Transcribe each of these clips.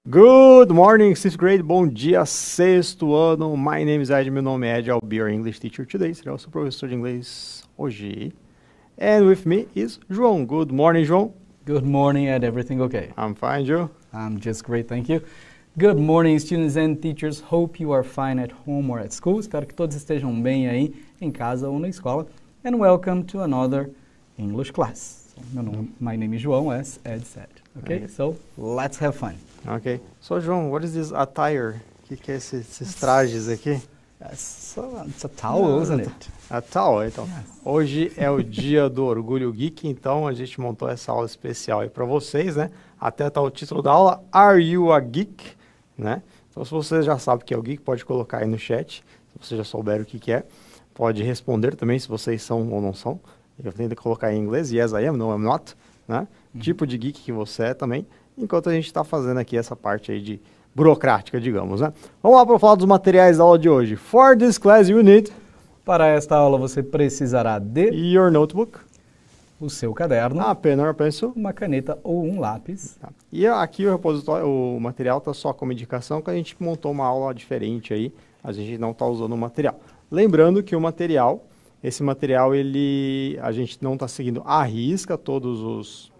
Good morning, 6th grade. Bom dia, sexto ano. My name is Ed. Meu nome é Ed. I'll be your English teacher today. Será o seu professor de inglês hoje. And with me is João. Good morning, João. Good morning, Ed. Everything okay? I'm fine, Joe. I'm just great, thank you. Good morning, students and teachers. Hope you are fine at home or at school. Espero que todos estejam bem aí em casa ou na escola. And welcome to another English class. My name is João, as Ed said. Okay, so let's have fun. Okay. So, João, what is this attire? O que é esses trajes aqui? It's a towel, isn't it? A towel, então. Yes. Hoje é o dia do Orgulho Geek, então a gente montou essa aula especial aí para vocês, né? Até tá o título da aula, Are You a Geek? Né? Então, se você já sabe o que é o geek, pode colocar aí no chat. Se vocês já souberam o que é, pode responder também se vocês são ou não são. Eu tento colocar em inglês, yes I am, no I'm not, né? Tipo de geek que você é também, enquanto a gente está fazendo aqui essa parte aí de burocrática, digamos, né? Vamos lá para falar dos materiais da aula de hoje. For this class you need... Para esta aula você precisará de your notebook, o seu caderno, a pen or pencil, uma caneta ou um lápis. tá. E aqui o repositório, o material está só como indicação, que a gente montou uma aula diferente aí, a gente não está usando o material. Lembrando que o material, esse material, a gente não está seguindo à risca todas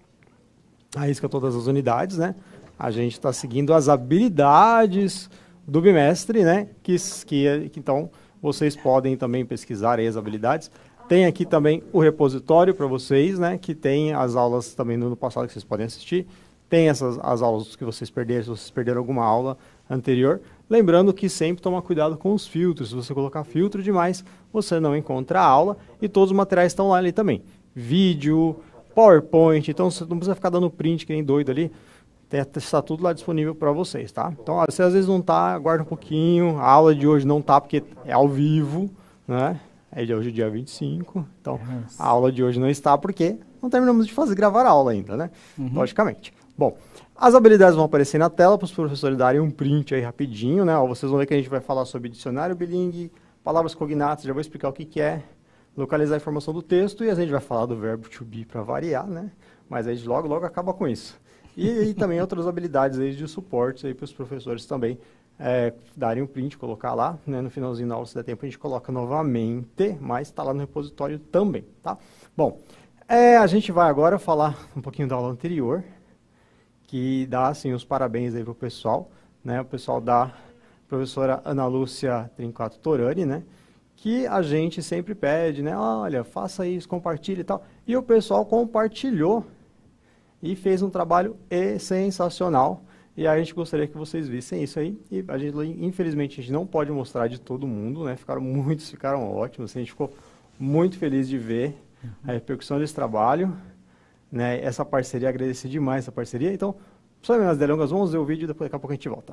as unidades, né? A gente está seguindo as habilidades do bimestre, né? Que então vocês podem também pesquisar aí as habilidades. Tem aqui também o repositório para vocês, né? Que tem as aulas também no ano passado que vocês podem assistir. Tem as aulas que vocês perderam, se vocês perderam alguma aula anterior. Lembrando que sempre toma cuidado com os filtros. Se você colocar filtro demais, você não encontra a aula. E todos os materiais estão lá ali também. Vídeo, PowerPoint. Então você não precisa ficar dando print que nem doido ali. Está tudo lá disponível para vocês, tá? Então, se às vezes não tá, aguarda um pouquinho. A aula de hoje não tá porque é ao vivo, né? É de hoje dia 25. Então, a aula de hoje não está porque não terminamos de gravar a aula ainda, né? Logicamente. Bom, as habilidades vão aparecer na tela para os professores darem um print aí rapidinho, né? Ó, vocês vão ver que a gente vai falar sobre dicionário bilingue, palavras cognatas, já vou explicar o que é, localizar a informação do texto e a gente vai falar do verbo to be para variar, né? Mas a gente logo acaba com isso. E também outras habilidades aí de suporte aí para os professores também darem um print, colocar lá, né? No finalzinho da aula, se der tempo, a gente coloca novamente, mas está lá no repositório também, tá? Bom, a gente vai agora falar um pouquinho da aula anterior, que dá, assim, os parabéns aí para o pessoal, né? O pessoal da professora Ana Lúcia Trincato Torani, né? Que a gente sempre pede, né? Olha, faça isso, compartilhe e tal. E o pessoal compartilhou e fez um trabalho sensacional. E a gente gostaria que vocês vissem isso aí. E a gente, infelizmente, a gente não pode mostrar de todo mundo, né? Muitos ficaram ótimos. A gente ficou muito feliz de ver a repercussão desse trabalho, né? Essa parceria, agradecer demais essa parceria. Então, sem mais delongas, vamos ver o vídeo e daqui a pouco a gente volta.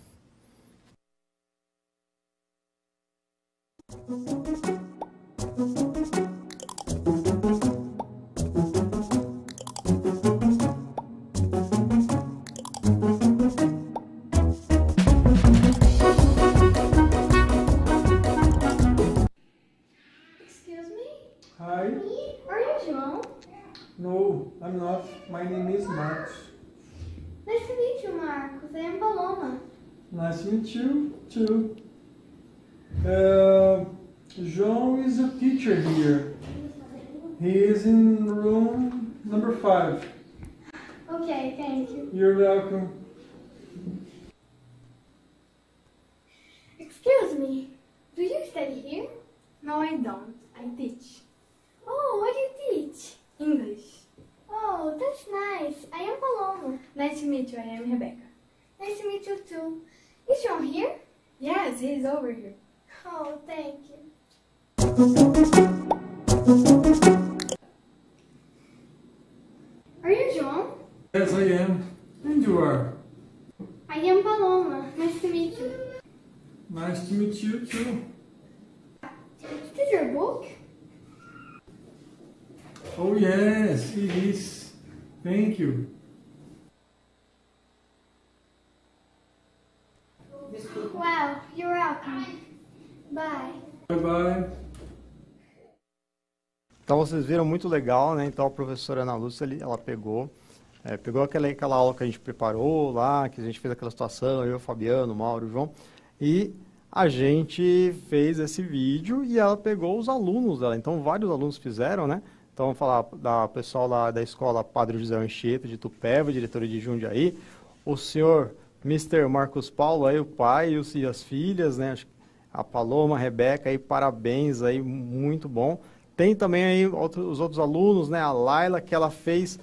Hi. Are you João? No, I'm not. My name is Marcos. Nice to meet you, Marcos. I am Paloma. Nice to meet you, too. João is a teacher here. He is in room number 5. Okay, thank you. You're welcome. Excuse me, do you study here? No, I don't. I teach. Oh, what do you teach? English. Oh, that's nice. I am Paloma. Nice to meet you. I am Rebecca. Nice to meet you too. Is João here? Yes, he is over here. Oh, thank you. Are you João? Yes, I am. And you are. I am Paloma. Nice to meet you. Nice to meet you, too. Is this your book? Oh, yes, it is. Thank you. Wow, you're welcome. Bye. Bye-bye. Então vocês viram, muito legal, né? Então a professora Ana Lúcia, ela pegou Pegou aquela aula que a gente preparou lá, que a gente fez aquela situação, eu, o Fabiano, o Mauro, o João, e a gente fez esse vídeo e ela pegou os alunos dela. Então, vários alunos fizeram, né? Então, vamos falar da pessoal lá da escola Padre José Anchieta, de Tupéva, diretora de Jundiaí, o senhor Mr. Marcos Paulo, aí, o pai e as filhas, né? A Paloma, a Rebeca, aí, parabéns, aí, muito bom. Tem também aí os outros alunos, né? A Laila, que ela fez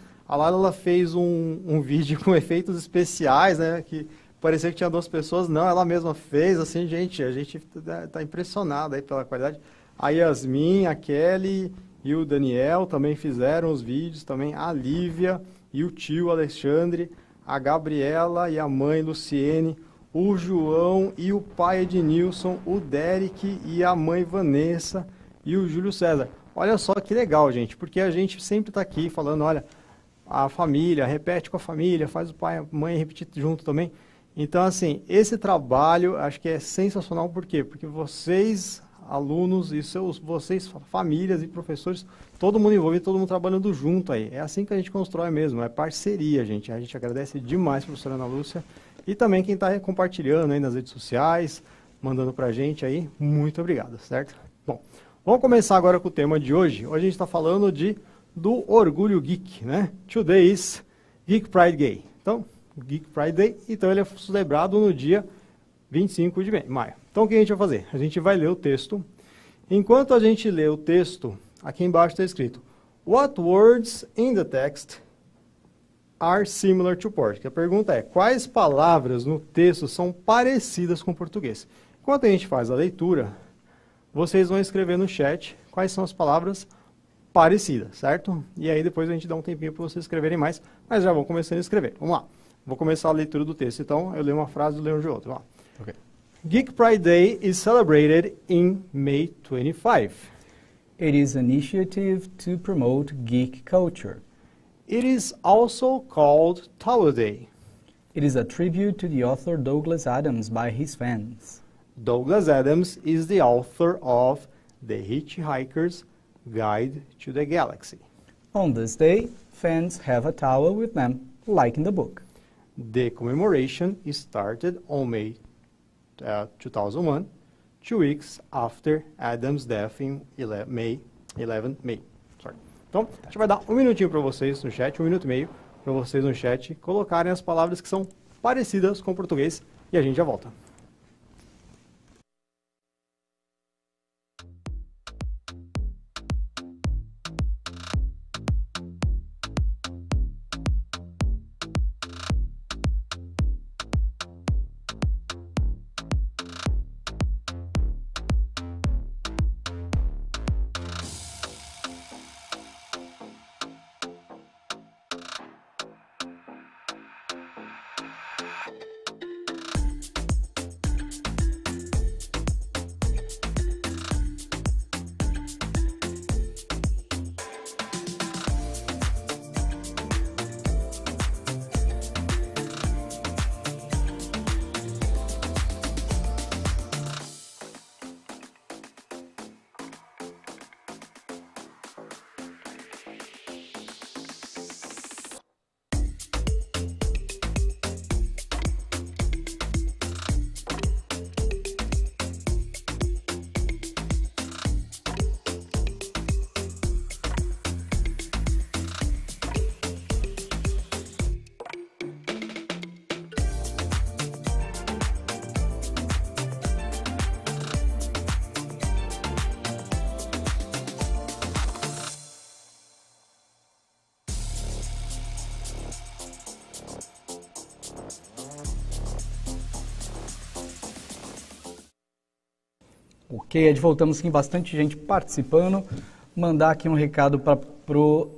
um vídeo com efeitos especiais, né? Que parecia que tinha 2 pessoas, não, ela mesma fez, assim, a gente está impressionado aí pela qualidade. A Yasmin, a Kelly e o Daniel também fizeram os vídeos, também a Lívia e o tio Alexandre, a Gabriela e a mãe Luciene, o João e o pai Ednilson, o Derek e a mãe Vanessa e o Júlio César. Olha só que legal, gente, porque a gente sempre está aqui falando, olha, a família, repete com a família, faz o pai e a mãe repetir junto também. Então, assim, esse trabalho acho que é sensacional, por quê? Porque vocês, alunos, e vocês, famílias e professores, todo mundo envolvido, todo mundo trabalhando junto aí. É assim que a gente constrói mesmo, é parceria, gente. A gente agradece demais, professora Ana Lúcia, e também quem está compartilhando aí nas redes sociais, mandando pra gente aí, muito obrigado, certo? Bom, vamos começar agora com o tema de hoje. Hoje a gente está falando do Orgulho Geek, né? Today is Geek Pride Day. Então, Geek Pride Day, então ele é celebrado no dia 25 de maio. Então o que a gente vai fazer? A gente vai ler o texto. Enquanto a gente lê o texto, aqui embaixo está escrito What words in the text are similar to Portuguese? A pergunta é, quais palavras no texto são parecidas com o português? Enquanto a gente faz a leitura, vocês vão escrever no chat quais são as palavras parecidas, certo? E aí depois a gente dá um tempinho para vocês escreverem mais, mas já vão começando a escrever. Vamos lá. Vou começar a leitura do texto, então eu leio uma frase e leio de outra. Okay. Geek Pride Day is celebrated in May 25. It is an initiative to promote geek culture. It is also called Tower Day. It is a tribute to the author Douglas Adams by his fans. Douglas Adams is the author of The Hitchhiker's Guide to the Galaxy. On this day, fans have a towel with them, like in the book. The commemoration started on May 2001, 2 weeks after Adam's death in 11 May. Então, a gente vai dar um minutinho para vocês no chat, 1 minuto e meio, para vocês no chat colocarem as palavras que são parecidas com o português e a gente já volta. Ok, Ed, voltamos aqui, bastante gente participando. Mandar aqui um recado para pro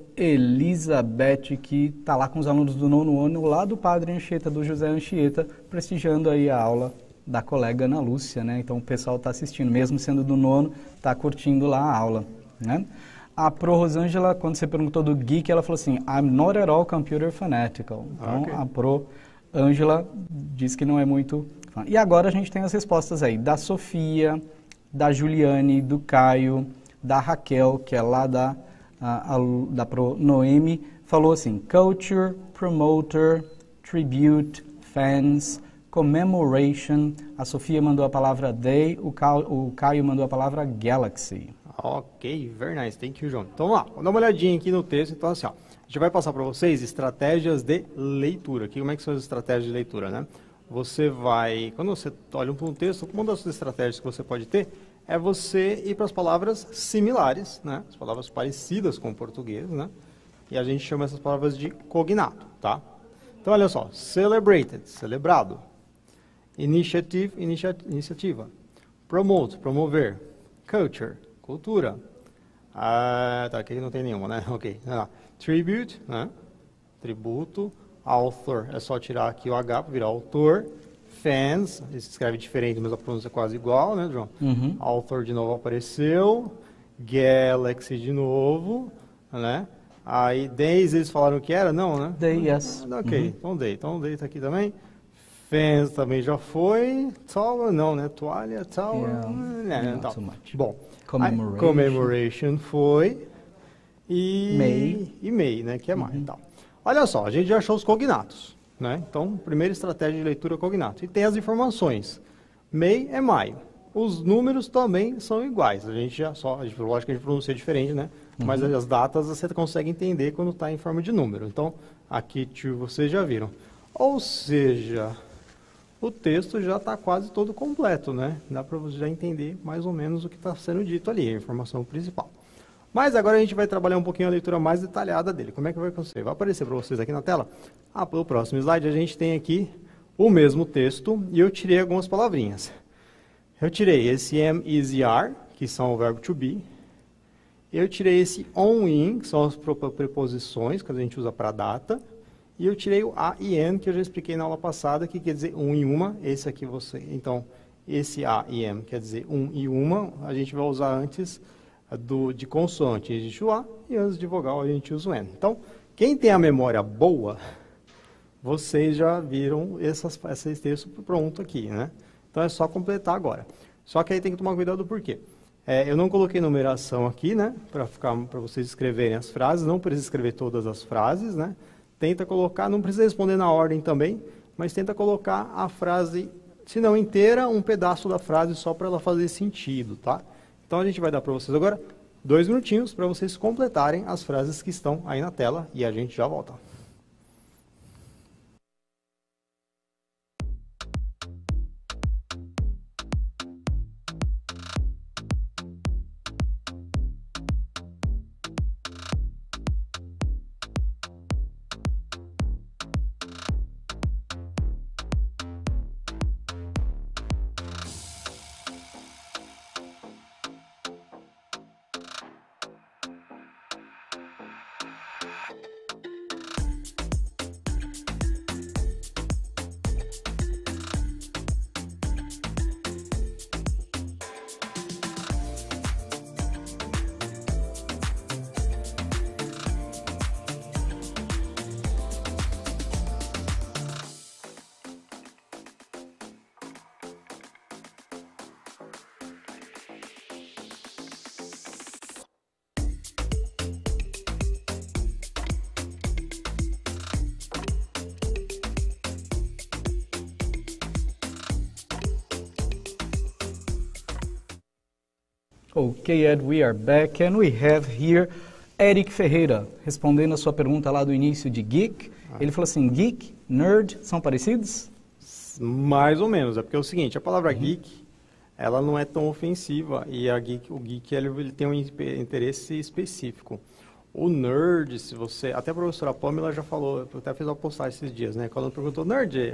Elizabeth, que está lá com os alunos do 9º ano, lá do Padre Anchieta, do José Anchieta, prestigiando aí a aula da colega Ana Lúcia, né? Então o pessoal está assistindo, mesmo sendo do 9º, está curtindo lá a aula, né? A Pro Rosângela, quando você perguntou do geek, ela falou assim, I'm not at all computer fanatical. Então Okay. A Pro Ângela diz que não é muito fã. E agora a gente tem as respostas aí, da Sofia, da Juliane, do Caio, da Raquel, que é lá da Pro Noemi, falou assim, culture, promoter, tribute, fans, commemoration. A Sofia mandou a palavra day, o Caio mandou a palavra galaxy. Ok, very nice. Thank you, João. Então, vamos lá, vamos dar uma olhadinha aqui no texto. Então, assim, ó, a gente vai passar para vocês estratégias de leitura. Aqui, como é que são as estratégias de leitura, né? Você vai, quando você olha para um texto, uma das estratégias que você pode ter é você ir para as palavras similares, né? As palavras parecidas com o português, né? E a gente chama essas palavras de cognato, tá? Então, olha só, celebrated, celebrado. Initiative, iniciativa. Promote, promover. Culture, cultura. Tá, aqui não tem nenhuma, né? Ok. Tribute, né? Tributo. Author, é só tirar aqui o H para virar autor. Fans, ele se escreve diferente, mas a pronúncia é quase igual, né, João? Author de novo apareceu. Galaxy de novo, né? Aí, days, eles falaram que era? Não, né? Day, yes. Ok, então day tá aqui também. Fans também já foi. Tower, não, né? Toalha, tower. Not so much. Bom, Commemoration. Commemoration foi. E May, né? Que é mais. Então, olha só, a gente já achou os cognatos, né? Então, primeira estratégia de leitura é cognato. E tem as informações. May é maio. Os números também são iguais. A gente já só, lógico que a gente pronuncia diferente, né? Mas as datas você consegue entender quando está em forma de número. Então, aqui vocês já viram. Ou seja, o texto já está quase todo completo, né? Dá para você já entender mais ou menos o que está sendo dito ali, a informação principal. Mas agora a gente vai trabalhar um pouquinho a leitura mais detalhada dele. Como é que vai acontecer? Vai aparecer para vocês aqui na tela? Pelo próximo slide a gente tem aqui o mesmo texto e eu tirei algumas palavrinhas. Eu tirei esse am, is e are, que são o verbo to be. Eu tirei esse on, in, que são as preposições que a gente usa para data. E eu tirei o a e n, que eu já expliquei na aula passada, que quer dizer um e uma. Esse aqui você. Então, esse a e m quer dizer um e uma. A gente vai usar antes de consoante. Existe o a e antes de vogal a gente usa o n. Então, quem tem a memória boa, vocês já viram esse texto pronto aqui, né? Então, é só completar agora. Só que aí tem que tomar cuidado por quê? Eu não coloquei numeração aqui, né? Para vocês escreverem as frases. Não precisa escrever todas as frases, né? Tenta colocar, não precisa responder na ordem também, mas tenta colocar a frase, se não inteira, um pedaço da frase só para ela fazer sentido, tá? Então a gente vai dar para vocês agora 2 minutinhos para vocês completarem as frases que estão aí na tela e a gente já volta. Ok, Ed, we are back and we have here Eric Ferreira, respondendo a sua pergunta lá do início de geek. Ele falou assim, geek, nerd, são parecidos? Mais ou menos, é porque é o seguinte, a palavra geek, ela não é tão ofensiva e o geek ele tem um interesse específico. O nerd, se você... Até a professora Pamela já falou, até fez uma postagem esses dias, né? Quando ela perguntou, nerd,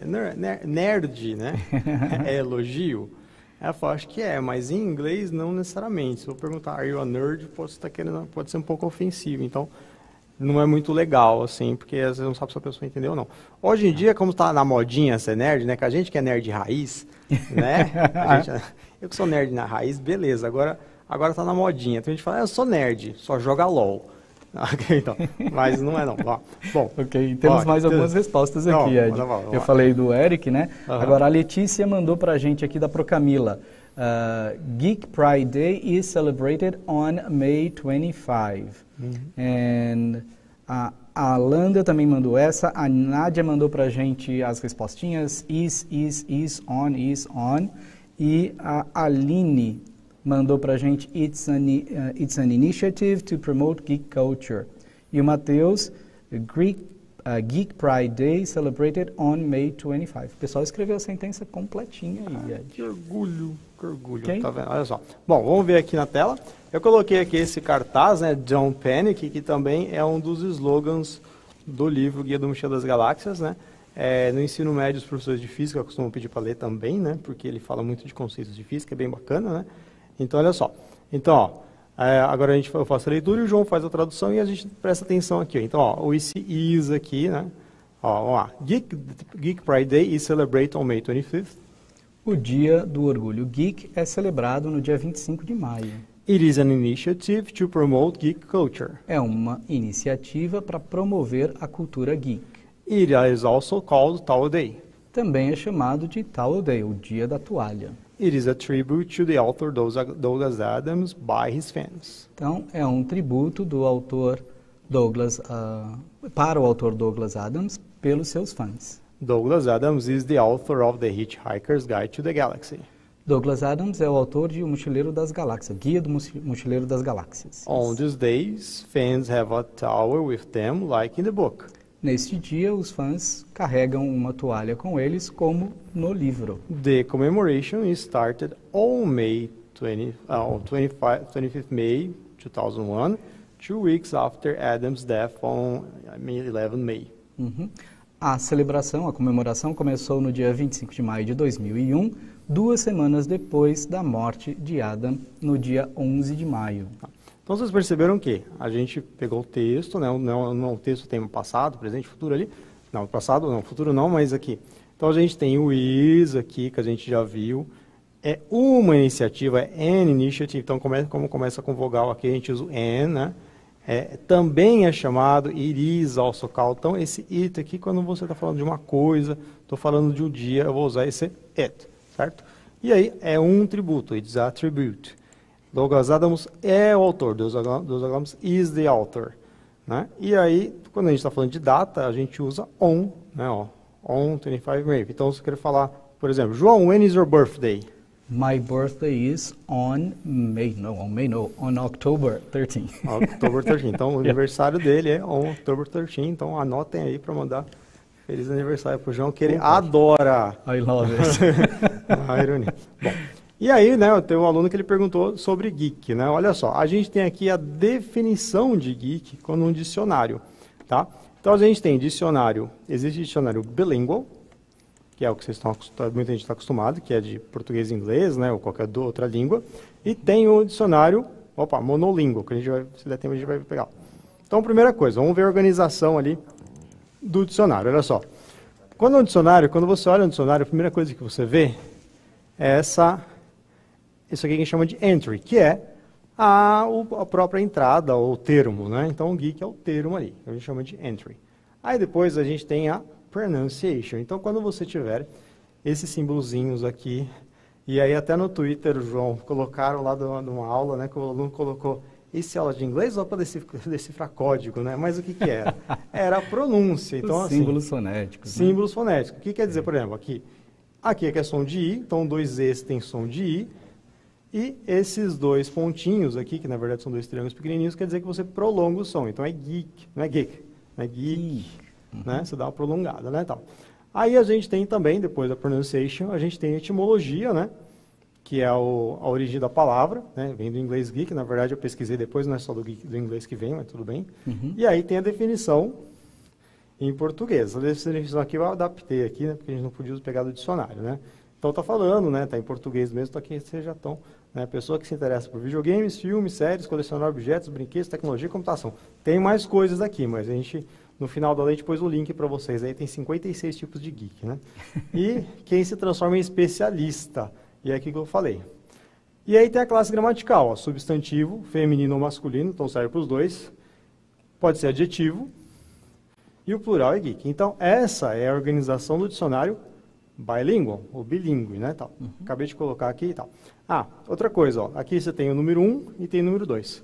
né? É elogio? Ela falou, acho que é, mas em inglês não necessariamente. Se eu perguntar, are you a nerd, pode ser um pouco ofensivo. Então, não é muito legal, assim, porque às vezes não sabe se a pessoa entendeu ou não. Hoje em dia, como está na modinha ser nerd, né? Que a gente que é nerd raiz, né? Eu que sou nerd na raiz, beleza. Agora tá na modinha. Então a gente fala, eu sou nerd, só joga LOL. Ok, então, mas não é não. Bom, ok, temos mais algumas respostas aqui, Ed. Eu falei do Eric, né? Agora a Letícia mandou pra gente aqui da Procamila. Geek Pride Day is celebrated on May 25. And A Landa também mandou essa, a Nádia mandou pra gente as respostinhas is, is on, e a Aline mandou pra gente it's an initiative to promote geek culture. E o Matheus, Geek Pride Day celebrated on May 25. O pessoal escreveu a sentença completinha aí. Que orgulho, que orgulho. Okay. Tá vendo? Olha só. Bom, vamos ver aqui na tela. Eu coloquei aqui esse cartaz, né, Don't Panic, que também é um dos slogans do livro Guia do Mochila das Galáxias, né? No ensino médio, os professores de física costumam pedir para ler também, né? Porque ele fala muito de conceitos de física, é bem bacana, né? Então, olha só. Então, ó, agora eu faço a leitura e o João faz a tradução e a gente presta atenção aqui. Ó. Então, ó, o is aqui, né? Ó, vamos lá. Geek Pride Day is celebrated on May 25th. O Dia do Orgulho Geek é celebrado no dia 25 de maio. It is an initiative to promote geek culture. É uma iniciativa para promover a cultura geek. It is also called Towel Day. Também é chamado de Towel Day, o Dia da Toalha. It is a tribute to the author Douglas Adams by his fans. Então, é um tributo do autor para o autor Douglas Adams pelos seus fãs. Douglas Adams is the author of The Hitchhiker's Guide to the Galaxy. Douglas Adams é o autor de O Mochileiro das Galáxias, Guia do Mochileiro das Galáxias. On these days, fans have a towel with them, like in the book. Neste dia, os fãs carregam uma toalha com eles, como no livro. The commemoration started on May 25th May 2001, 2 weeks after Adams' death on 11 May. Uhum. A celebração, a comemoração começou no dia 25 de maio de 2001, 2 semanas depois da morte de Adam, no dia 11 de maio. Então vocês perceberam que a gente pegou o texto, né? O texto tem o passado, presente, futuro ali. Não, passado não, futuro não, mas aqui. Então a gente tem o is aqui, que a gente já viu. É uma iniciativa, é an initiative. Então como começa com vogal aqui, a gente usa o an, né? Também é chamado it is also called. Então esse it aqui, quando você está falando de uma coisa, estou falando de um dia, eu vou usar esse it, certo? E aí é um tributo, it's a tribute. Douglas Adams é o autor, Douglas Adams is the author. Né? E aí, quando a gente está falando de data, a gente usa on, né? Ó, on 25 May. Então, se você quer falar, por exemplo, João, when is your birthday? My birthday is on October 13. October 13. Então, o aniversário dele é on October 13. Então, anotem aí para mandar feliz aniversário para o João, que ele adora. I love it. A ironia. Bom. E aí, né, eu tenho um aluno que ele perguntou sobre geek, né? Olha só, a gente tem aqui a definição de geek como um dicionário, tá? Então a gente tem dicionário, existe dicionário bilingual, que é o que vocês estão acostumados, muita gente está acostumado, que é de português e inglês, né, ou qualquer outra língua, e tem o dicionário, monolíngual, que a gente vai, se der tempo a gente vai pegar. Então, primeira coisa, vamos ver a organização ali do dicionário, olha só. Quando você olha no dicionário, a primeira coisa que você vê é isso aqui que a gente chama de entry, que é a própria entrada, ou termo, né? Então, o geek é o termo ali, a gente chama de entry. Aí depois a gente tem a pronunciation. Então, quando você tiver esses símbolozinhos aqui, e aí até no Twitter, João, colocaram lá de uma aula, né, que o aluno colocou, esse aula de inglês ou para decifrar código, né? Mas o que era? Era a pronúncia. Então, os símbolos fonéticos. Símbolos fonéticos. O que quer dizer, por exemplo, aqui é que é som de I, então 2 E's tem som de I, e esses 2 pontinhos aqui, que na verdade são 2 triângulos pequenininhos, quer dizer que você prolonga o som. Então é geek, não é geek, não é geek, né? Você dá uma prolongada, né, tal. Aí a gente tem também, depois da pronunciation, a gente tem a etimologia, né, que é a origem da palavra, né, vem do inglês geek, na verdade eu pesquisei depois, não é só do inglês que vem, mas tudo bem. E aí tem a definição em português. A definição aqui eu adaptei aqui, né, porque a gente não podia pegar do dicionário, né. Então está falando, né, está em português mesmo, então aqui vocês já estão, né, pessoa que se interessa por videogames, filmes, séries, colecionar objetos, brinquedos, tecnologia e computação. Tem mais coisas aqui, mas a gente, no final da aula, a gente pôs o link para vocês, aí tem 56 tipos de geek, né. E quem se transforma em especialista, e é aqui que eu falei. E aí tem a classe gramatical, ó, substantivo, feminino ou masculino, então serve para os dois, pode ser adjetivo, e o plural é geek. Então essa é a organização do dicionário bilingual, ou bilíngue, né, tal. Acabei de colocar aqui e tal. Outra coisa, ó, aqui você tem o número 1 e tem o número 2.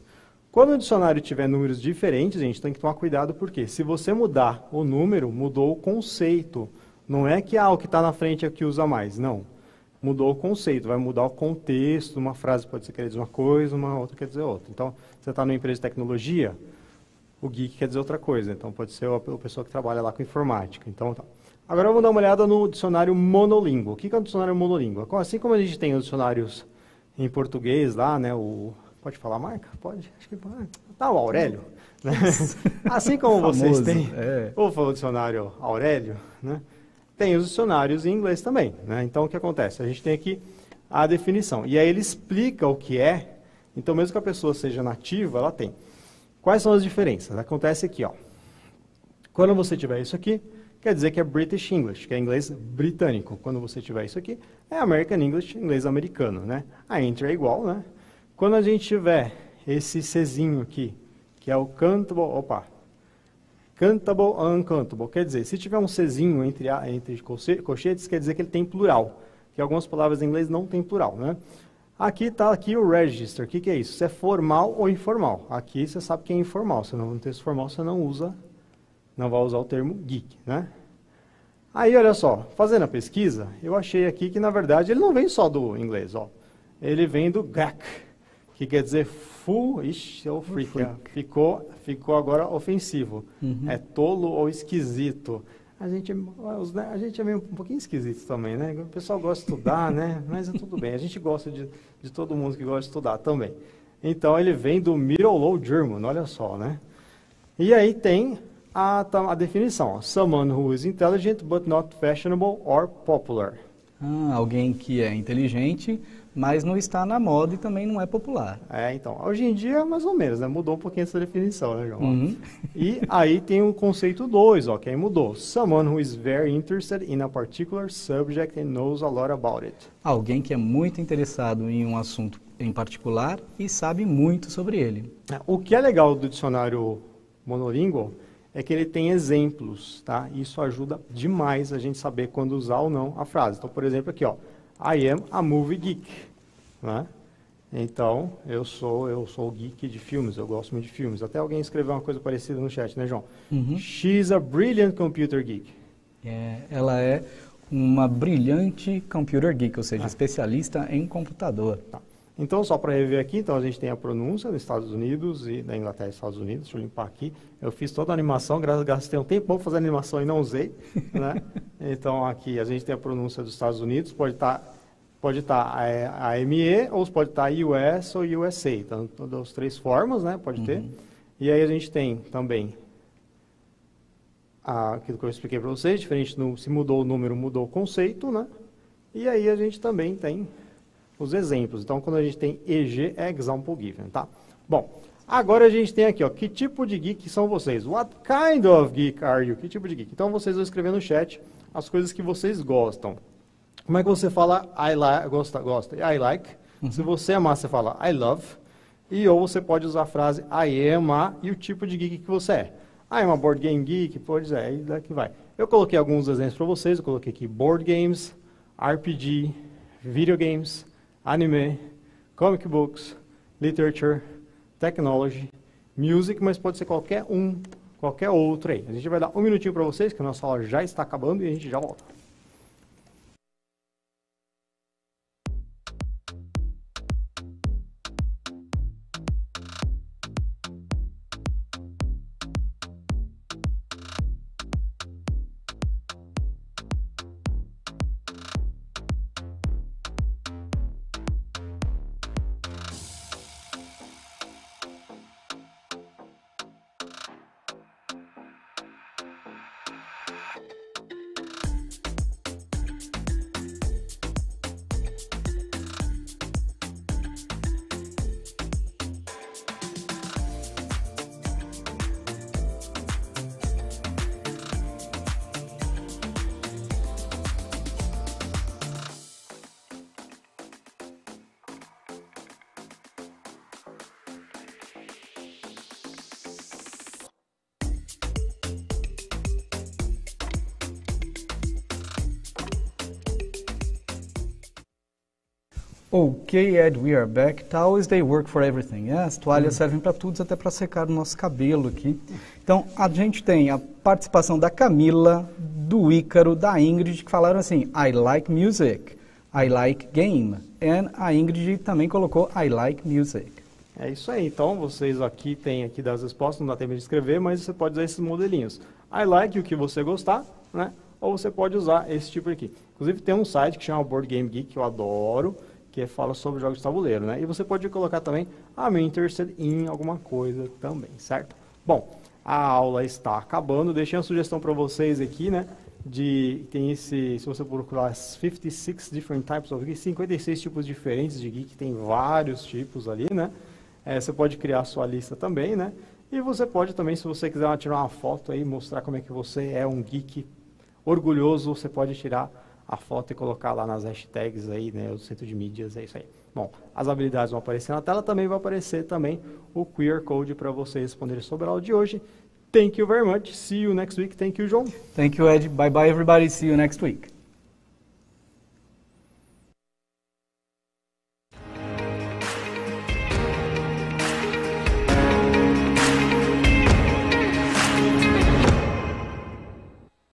Quando o dicionário tiver números diferentes, a gente tem que tomar cuidado, porque se você mudar o número, mudou o conceito. Não é que o que está na frente é o que usa mais, não. Mudou o conceito, vai mudar o contexto. Uma frase pode querer dizer uma coisa, uma outra quer dizer outra. Então, você está numa empresa de tecnologia, o geek quer dizer outra coisa. Então, pode ser a pessoa que trabalha lá com informática. Então, tá. Agora, vamos dar uma olhada no dicionário monolíngue. O que é o dicionário monolíngue? Assim como a gente tem os dicionários em português lá, né, pode falar a marca? Pode? Acho que pode. Tá, o Aurélio. Né? Assim como vocês têm o dicionário Aurélio, né? Tem os dicionários em inglês também. Né? Então, o que acontece? A gente tem aqui a definição. E aí ele explica o que é. Então, mesmo que a pessoa seja nativa, ela tem. Quais são as diferenças? Acontece aqui, ó. Quando você tiver isso aqui, quer dizer que é British English, que é inglês britânico. Quando você tiver isso aqui, é American English, inglês americano. Né? A enter é igual, né? Quando a gente tiver esse Czinho aqui, que é o cantable, cantable, uncantable, quer dizer, se tiver um Czinho entre colchetes, quer dizer que ele tem plural, que algumas palavras em inglês não tem plural, né? Aqui está o register, o que é isso? Se é formal ou informal. Aqui você sabe que é informal, se não tem texto formal, você não vai usar o termo geek, né? Aí, olha só, fazendo a pesquisa, eu achei aqui que, na verdade, ele não vem só do inglês, ó. Ele vem do GAC, que quer dizer full, ou freak. Ficou agora ofensivo. É tolo ou esquisito. A gente é meio um pouquinho esquisito também, né? O pessoal gosta de estudar, né? Mas é tudo bem. A gente gosta de todo mundo que gosta de estudar também. Então, ele vem do Middle Low German, olha só, né? E aí tem a definição. Ó, someone who is intelligent but not fashionable or popular. Alguém que é inteligente, mas não está na moda e também não é popular. Então, hoje em dia, mais ou menos, né? Mudou um pouquinho essa definição, né, João? E aí tem o conceito 2, ó, que aí mudou. Someone who is very interested in a particular subject and knows a lot about it. Alguém que é muito interessado em um assunto em particular e sabe muito sobre ele. O que é legal do dicionário monolingual é que ele tem exemplos, tá? Isso ajuda demais a gente saber quando usar ou não a frase. Então, por exemplo, aqui, ó, I am a movie geek, né? Então, eu sou geek de filmes, eu gosto muito de filmes. Até alguém escreveu uma coisa parecida no chat, né, João? She's a brilliant computer geek. Ela é uma brilhante computer geek, ou seja, especialista em computador. Tá. Então, só para rever aqui, então a gente tem a pronúncia dos Estados Unidos e da Inglaterra e Estados Unidos. Deixa eu limpar aqui. Eu fiz toda a animação, gastei um tempão fazendo animação e não usei, né? Então, aqui a gente tem a pronúncia dos Estados Unidos, pode estar a AME, ou pode estar US ou USA. Então, todas as três formas, né? Pode ter. E aí a gente tem também aquilo que eu expliquei para vocês, diferente se mudou o número, mudou o conceito, né? E aí a gente também tem os exemplos. Então, quando a gente tem EG, é example given, tá? Bom, agora a gente tem aqui, ó, que tipo de geek são vocês? What kind of geek are you? Que tipo de geek? Então, vocês vão escrever no chat as coisas que vocês gostam. Como é que você fala gosta? I like. Se você amar, você fala I love. Ou você pode usar a frase I am a e o tipo de geek que você é. I am a board game geek, pode aí daqui vai. Eu coloquei alguns exemplos para vocês, eu coloquei aqui board games, RPG, videogames, anime, comic books, literature, technology, music, mas pode ser qualquer outro aí. A gente vai dar um minutinho para vocês, que a nossa aula já está acabando e a gente já volta. Ok, Ed, we are back. Towels, they work for everything. As toalhas servem para tudo, até para secar o nosso cabelo aqui. Então, a gente tem a participação da Camila, do Ícaro, da Ingrid, que falaram assim, I like music, I like game. And a Ingrid também colocou I like music. É isso aí, então vocês aqui têm aqui das respostas, não dá tempo de escrever, mas você pode usar esses modelinhos. I like o que você gostar, né? Ou você pode usar esse tipo aqui. Inclusive tem um site que chama Board Game Geek, que eu adoro, que fala sobre jogos de tabuleiro, né? E você pode colocar também, I'm interested in alguma coisa também, certo? Bom, a aula está acabando, deixei uma sugestão para vocês aqui, né? Tem se você procurar 56 different types of geek, 56 tipos diferentes de geek, tem vários tipos ali, né? Você pode criar a sua lista também, né? E você pode também, se você quiser tirar uma foto aí, mostrar como é que você é um geek orgulhoso, você pode tirar a foto e colocar lá nas hashtags aí, né, o centro de mídias, é isso aí. Bom, as habilidades vão aparecer na tela, também vai aparecer também o QR Code para vocês responderem sobre a aula de hoje. Thank you very much. See you next week. Thank you, João. Thank you, Ed. Bye bye, everybody. See you next week.